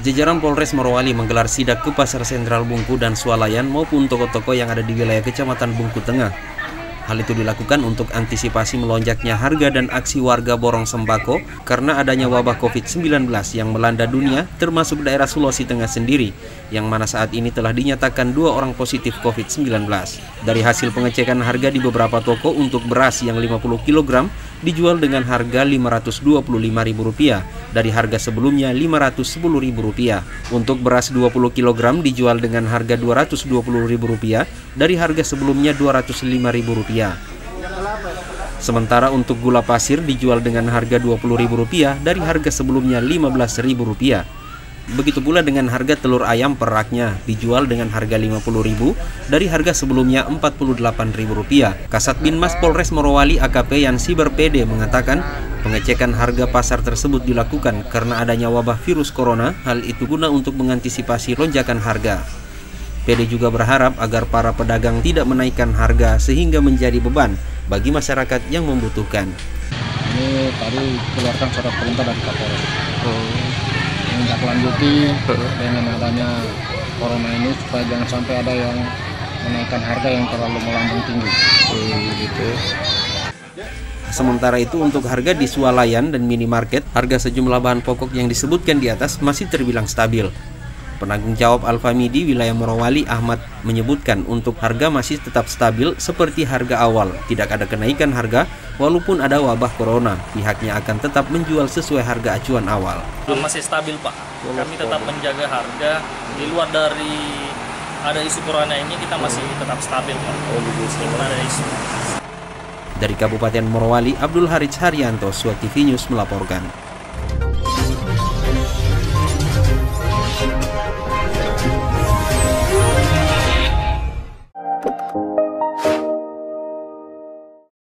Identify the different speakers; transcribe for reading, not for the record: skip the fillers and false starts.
Speaker 1: Jajaran Polres Morowali menggelar sidak ke Pasar Sentral Bungku dan Swalayan maupun toko-toko yang ada di wilayah Kecamatan Bungku Tengah. Hal itu dilakukan untuk antisipasi melonjaknya harga dan aksi warga borong sembako karena adanya wabah COVID-19 yang melanda dunia, termasuk daerah Sulawesi Tengah sendiri, yang mana saat ini telah dinyatakan 2 orang positif COVID-19. Dari hasil pengecekan harga di beberapa toko untuk beras yang 50 kg dijual dengan harga Rp525.000 dari harga sebelumnya Rp510.000. Untuk beras 20 kg dijual dengan harga Rp220.000 dari harga sebelumnya Rp205.000. Sementara untuk gula pasir dijual dengan harga Rp20.000 dari harga sebelumnya Rp15.000. Begitu pula dengan harga telur ayam per raknya dijual dengan harga Rp50.000 dari harga sebelumnya Rp48.000. Kasat Binmas Polres Morowali AKP Yansi Berpede mengatakan pengecekan harga pasar tersebut dilakukan karena adanya wabah virus corona. Hal itu guna untuk mengantisipasi lonjakan harga. PD juga berharap agar para pedagang tidak menaikkan harga sehingga menjadi beban bagi masyarakat yang membutuhkan.
Speaker 2: Ini tadi keluarkan surat perintah dari Kapolres. Menindaklanjuti dengan adanya corona ini supaya jangan sampai ada yang menaikkan harga yang terlalu melambung tinggi.
Speaker 1: Gitu. Sementara itu untuk harga di swalayan dan minimarket, harga sejumlah bahan pokok yang disebutkan di atas masih terbilang stabil. Penanggung jawab Alfamidi wilayah Morowali Ahmad menyebutkan untuk harga masih tetap stabil seperti harga awal. Tidak ada kenaikan harga walaupun ada wabah corona. Pihaknya akan tetap menjual sesuai harga acuan awal.
Speaker 3: Masih stabil Pak. Kami tetap menjaga harga di luar dari ada isu corona ini, kita masih tetap stabil Pak. Ada isu.
Speaker 1: Dari Kabupaten Morowali, Abdul Harits Haryanto, SWA TV News melaporkan.